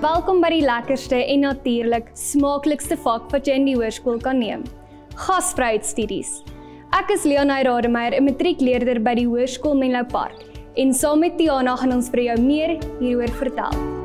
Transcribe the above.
Welkom by die lekkerste en natuurlik smaaklikste vak wat jy in die hoërskool kan neem. Gasvryheidstudies. Ek is Leonie Rademeier, 'n matriekleerder by die Hoërskool Menlo Park en saam met Tiana gaan ons vir jou meer hieroor vertel.